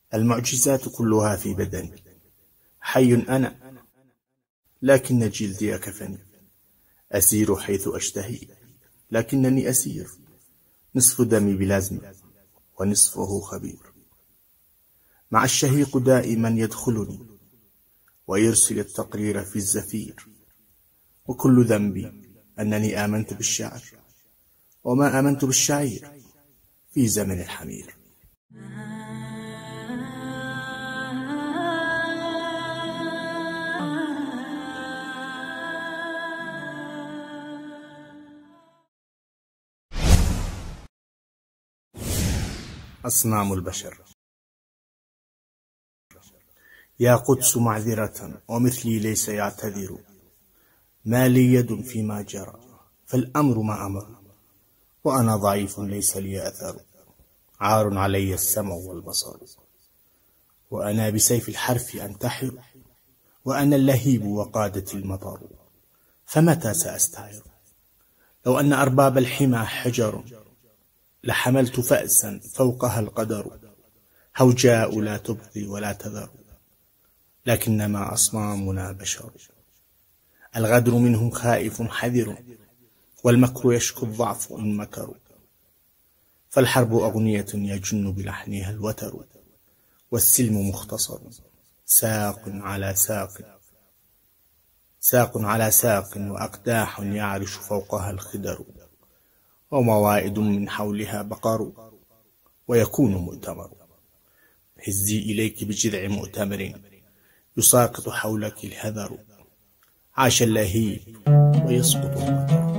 المعجزات كلها في بدني، حي أنا لكن جلدي كفني، أسير حيث أشتهي لكنني أسير، نصف دمي بلازم ونصفه خبير. مع الشهيق دائما يدخلني ويرسل التقرير في الزفير، وكل ذنبي أنني آمنت بالشعر وما آمنت بالشعير في زمن الحمير. أصنام البشر. يا قدس معذرة ومثلي ليس يعتذر، ما لي يد فيما جرى فالأمر ما أمر، وأنا ضعيف ليس لي أثر، عار علي السمع والبصر، وأنا بسيف الحرف أنتحر، وأنا اللهيب وقادة المطر، فمتى سأستعر؟ لو أن أرباب الحمى حجر لحملت فأسا فوقها القدر، هوجاء لا تبقي ولا تذر، لكنما أصنامنا بشر. الغدر منهم خائف حذر، والمكر يشكو الضعف إن مكروا، فالحرب أغنية يجن بلحنها الوتر، والسلم مختصر ساق على ساق، ساق على ساق، وأقداح يعرش فوقها الخدر، وموائد من حولها بقر ويكون مؤتمر. هزي إليك بجذع مؤتمر يساقط حولك الهذر، عاش اللهيب ويسقط المطر.